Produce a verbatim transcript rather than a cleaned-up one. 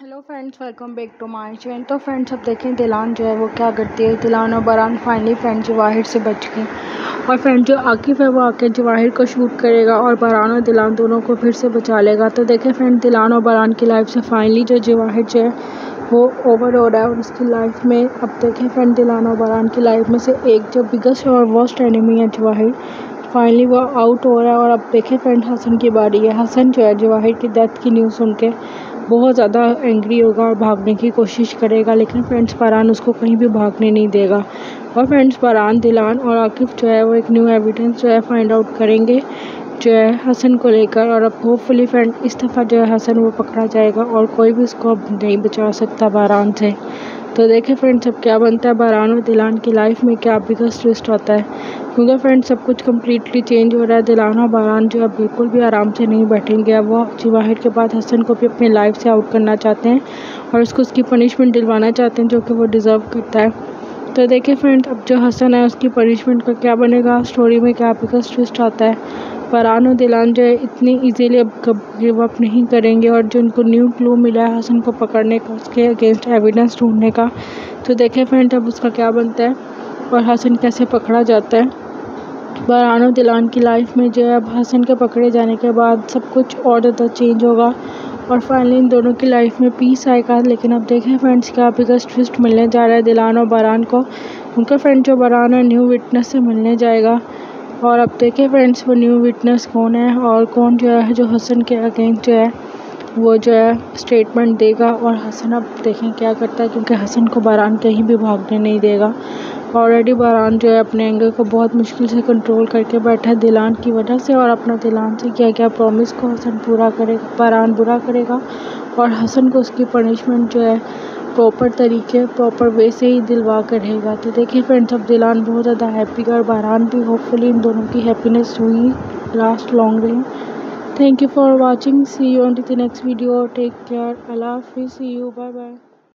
Hello friends, welcome back to my channel. तो friends, अब देखें दिलान जो है वो क्या करती है। दिलान और बरान फाइनली फ्रेंड जवाहिर से बच गई और फ्रेंड जो आकिफ है वो आके जवाहिर को शूट करेगा और बरान और दिलान दोनों को फिर से बचा लेगा। तो देखें फ्रेंड, दिलान और बरान की लाइफ से फाइनली जो जवाहिर जो है वो ओवर हो रहा है और उसकी लाइफ में अब देखें फ्रेंड, दिलान और बरान की लाइफ में से एक जो बिगेस्ट और वर्स्ट एनिमी है जवाहिर, फाइनली वो आउट हो रहा है। और अब देखें फ्रेंड, हसन की बारी है। हसन जो है जवाहिर की डेथ की न्यूज़ सुन के बहुत ज़्यादा एंग्री होगा और भागने की कोशिश करेगा, लेकिन फ्रेंड्स फरहान उसको कहीं भी भागने नहीं देगा। और फ्रेंड्स फरहान, दिलान और आकिफ जो है वो एक न्यू एविडेंस जो है फाइंड आउट करेंगे जो है हसन को लेकर। और अब होपफुली फ्रेंड इस दफ़ा जो है हसन वो पकड़ा जाएगा और कोई भी उसको अब नहीं बचा सकता बरान से। तो देखें फ्रेंड्स अब क्या बनता है, बरान और दिलान की लाइफ में क्या बिगेस्ट ट्विस्ट होता है, क्योंकि फ्रेंड्स सब कुछ कम्प्लीटली चेंज हो रहा है। दिलान और बरान जो है बिल्कुल भी आराम से नहीं बैठेंगे। अब वो जवाहिर के बाद हसन को भी अपनी लाइफ से आउट करना चाहते हैं और उसको उसकी पनिशमेंट दिलवाना चाहते हैं जो कि वो डिज़र्व करता है। तो देखिए फ्रेंड्स अब जो हसन है उसकी पनिशमेंट का क्या बनेगा, स्टोरी में क्या बिगेस्ट ट्विस्ट आता है। फरहान और दिलान जो है इतनी इजीली अब गिव अप नहीं करेंगे और जो उनको न्यू क्लू मिला है हसन को पकड़ने का, उसके अगेंस्ट एविडेंस ढूंढने का, तो देखें फ्रेंड अब उसका क्या बनता है और हसन कैसे पकड़ा जाता है। फरहान और दिलान की लाइफ में जो है अब हसन के पकड़े जाने के बाद सब कुछ और ज़्यादा चेंज होगा और फाइनली इन दोनों की लाइफ में पीस आएगा। लेकिन अब देखें फ्रेंड्स क्या बिगेस्ट ट्विस्ट मिलने जा रहा है दिलान और बरान को। उनका फ्रेंड जो बरान है न्यू विटनेस से मिलने जाएगा और अब देखें फ्रेंड्स वो न्यू विटनेस कौन है और कौन जो है जो हसन के अगेंस्ट जो है वो जो है स्टेटमेंट देगा। और हसन अब देखें क्या करता है, क्योंकि हसन को बरान कहीं भी भागने नहीं देगा। ऑलरेडी बरान जो है अपने एंगर को बहुत मुश्किल से कंट्रोल करके बैठा है दिलान की वजह से, और अपना दिलान से क्या क्या प्रॉमिस को हसन पूरा करेगा, बरान बुरा करेगा और हसन को उसकी पनिशमेंट जो है प्रॉपर तरीके प्रॉपर वे से ही दिलवा कर रहेगा। तो देखिए फ्रेंड्स अब दिलान बहुत ज़्यादा हैप्पी और बरान भी, होपफुली इन दोनों की हैप्पीनेस हुई लास्ट लॉन्ग रही। Thank you for watching, see you on the next video, take care, अल्लाह हाफिज़, सी यू, बाय बाय।